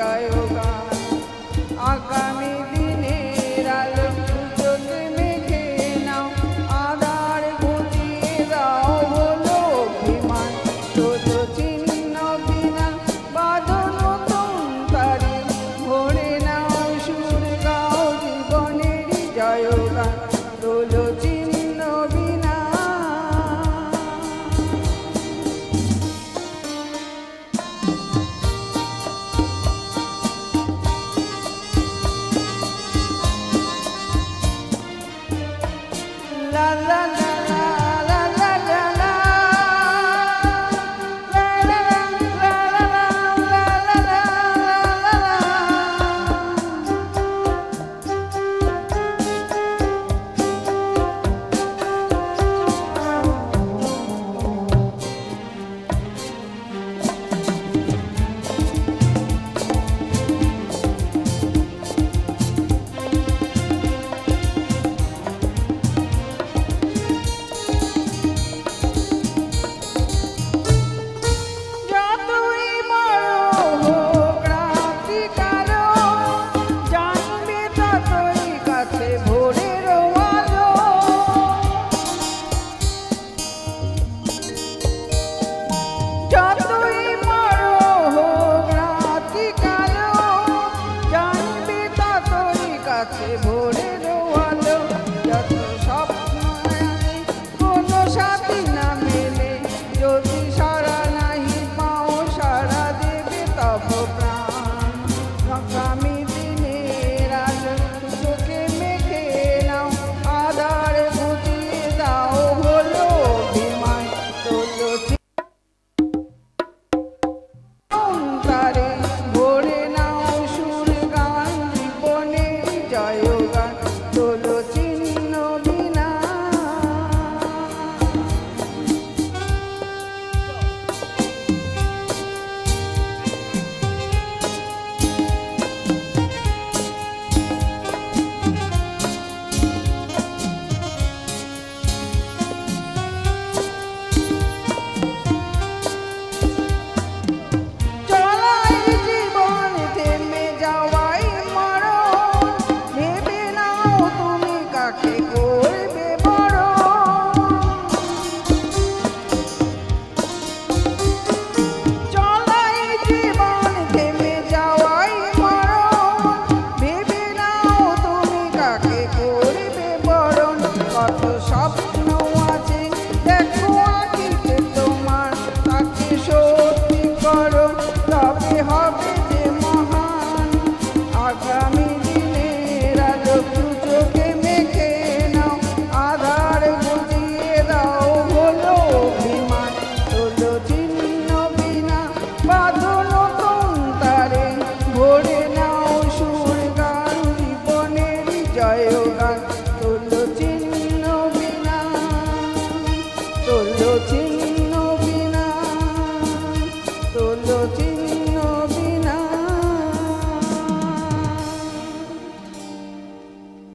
জয় গান। আগামী দিনের আলো চোখে মেঘে নাও, আধার ঘুচিয়ে দাও হলো অভিমান। তোলো চিহ্ন বিনা বাঁধো নতুন তারে, ভরে নাও সুর গাও জীবনের জয় গান। তোলো চিহ্ন বিনা। La la la la la la la la, la la la la la la la যতই বড় হোক রাত্রি কালো, জানবে ততই কাছে ভোরের আলো। যতই বড় হোক রাত্রি কালো, জানবে ততই কাছে ভোরের আলো। যত স্বপ্ন আগে কোনো সাথী না মেলে, যদি সারা নাহি পাও সারা দেবে তব প্রাণ। আগামী দিনের আলো চোখে মেঘে নাও, আধার ঘুচিয়ে দাও হলো অভিমান। তোলো তারে, ভরে নাও সুর গান জীবনের জয় গান। তোলো চিহ্ন বিনা। চলাই জীবন থেমে যাওয়াই মরণ, ভেবে নাও তুমি কাকে করবে বরণ। চলাই জীবন থেমে যাওয়াই মরণ, ভেবে নাও তুমি কাকে করবে বরণ। কত স্বপ্ন আছে দেখো আঁখিতে তোমার, তাকে সত্যি করো তবে হবে যে মহান। আগামী দিনের আলো চোখে মেঘে নাও, আধার ঘুচিয়ে দাও হলো অভিমান। তোলো চিহ্ন বিনা বাঁধো নতুন তারে, ভরে নাও সুর গান জীবনের জয় গান। তোলো চিহ্ন বিনা, তোলো চিহ্ন।